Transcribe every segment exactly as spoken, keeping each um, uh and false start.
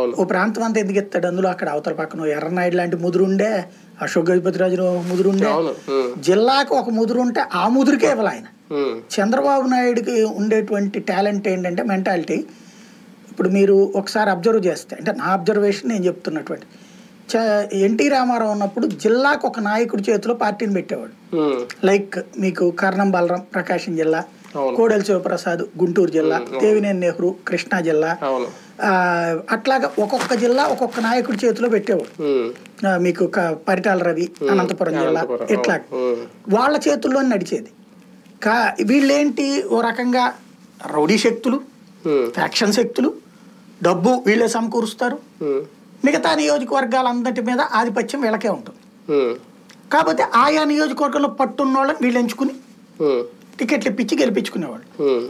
ఓ ప్రాంతం అంతా ఎందుకు ఎత్తాడు అందులో అక్కడ అవతల పక్కన ఎర్రనాయుడు లాంటి ముదురుండే, అశోక్ గజపతిరాజు ముదురుండే, జిల్లాకు ఒక ముదురు ఉంటే ఆ ముదురుకే ఇవ్వాలి ఆయన. చంద్రబాబు నాయుడుకి ఉండేటువంటి టాలెంట్ ఏంటంటే మెంటాలిటీ. ఇప్పుడు మీరు ఒకసారి అబ్జర్వ్ చేస్తే, అంటే నా అబ్జర్వేషన్ నేను చెప్తున్నటువంటి, చ ఎన్టీ రామారావు ఉన్నప్పుడు జిల్లాకు ఒక నాయకుడి చేతిలో పార్టీని పెట్టేవాడు. లైక్ మీకు కర్ణం బలరాం ప్రకాశం జిల్లా, కోడెల శివప్రసాద్ గుంటూరు జిల్లా, దేవినేని నెహ్రూ కృష్ణా జిల్లా, అట్లాగా ఒక్కొక్క జిల్లా ఒక్కొక్క నాయకుడి చేతిలో పెట్టేవాడు. మీకు పరిటాల రవి అనంతపురం జిల్లా, ఇట్లా వాళ్ళ చేతుల్లో నడిచేది. కా వీళ్ళేంటి ఓ రకంగా రౌడీ శక్తులు, ఫ్యాక్షన్ శక్తులు, డబ్బు వీళ్ళే సమకూరుస్తారు, మిగతా నియోజకవర్గాలందటి మీద ఆధిపత్యం వీళ్ళకే ఉంటుంది. కాకపోతే ఆయా నియోజకవర్గంలో పట్టున్న వాళ్ళని వీళ్ళు ఎంచుకుని టికెట్లు ఇప్పించి గెలిపించుకునేవాళ్ళు.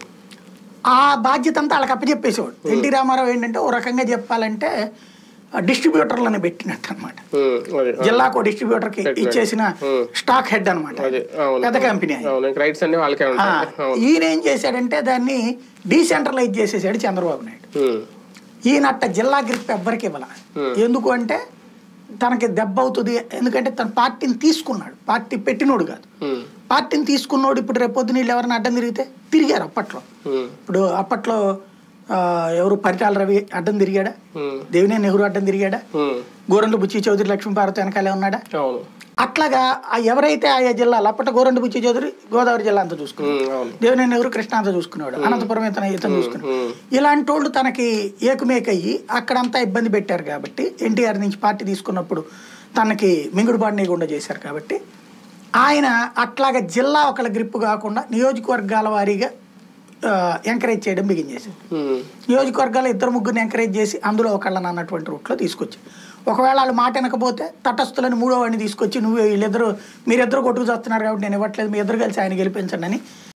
ఆ బాధ్యత అంతా వాళ్ళకి అప్పచెప్పేసేవాడు. ఎన్టీ రామారావు ఏంటంటే ఓ రకంగా చెప్పాలంటే డిస్ట్రిబ్యూటర్లను పెట్టినట్టు అనమాట. జిల్లాకు డిస్ట్రిబ్యూటర్కి ఇచ్చేసిన స్టాక్ హెడ్ అనమాట, పెద్ద కంపెనీ. ఈయన ఏం చేశాడంటే దాన్ని డీసెంట్రలైజ్ చేసేసాడు చంద్రబాబు నాయుడు. ఈయనట్ట జిల్లా గ్రిప్ ఎవ్వరికి ఇవ్వాల. ఎందుకు అంటే తనకి దెబ్బ అవుతుంది. ఎందుకంటే తన పార్టీని తీసుకున్నాడు, పార్టీ పెట్టినోడు కాదు. పార్టీని తీసుకున్నోడు ఇప్పుడు రేపొద్దు నీళ్ళు ఎవరైనా అడ్డం తిరిగితే తిరిగారు అప్పట్లో. ఇప్పుడు అప్పట్లో ఎవరు పరిటాల రవి అడ్డం తిరిగాడా, దేవినేని నెహ్రూ అడ్డం తిరిగాడా, గోరంట్ల బుచ్చి చౌదరి లక్ష్మీపార్వతి వెనకాలే ఉన్నాడా. అట్లాగా ఎవరైతే ఆయా జిల్లాలు, అప్పట్లో గోరంట్ల బుచ్చి చౌదరి గోదావరి జిల్లా అంతా చూసుకున్నాడు, దేవినేని నెహ్రూ కృష్ణా అంతా చూసుకునేవాడు, అనంతపురం ఇతను ఇతను చూసుకున్నాడు. ఇలాంటి వాళ్ళు తనకి ఏకమేకయ్యి అక్కడంతా ఇబ్బంది పెట్టారు కాబట్టి, ఎన్టీఆర్ నుంచి పార్టీ తీసుకున్నప్పుడు తనకి మింగుడుబాటు నీయకుండా చేశారు కాబట్టి ఆయన అట్లాగా జిల్లా ఒకళ్ళ గ్రిప్పు కాకుండా నియోజకవర్గాల వారీగా ఎంకరేజ్ చేయడం బిగిన్ చేశారు. నియోజకవర్గాలు ఇద్దరు ముగ్గురిని ఎంకరేజ్ చేసి అందులో ఒకళ్ళని అన్నటువంటి రూట్లో తీసుకొచ్చి, ఒకవేళ వాళ్ళు మాట వెనకపోతే తటస్థులని మూడో వాడిని తీసుకొచ్చి, నువ్వు వీళ్ళిద్దరు మీరిద్దరు కొట్టుకు చేస్తున్నారు కాబట్టి నేను ఇవ్వట్లేదు, మీ ఇద్దరు కలిసి ఆయన గెలిపించండి అని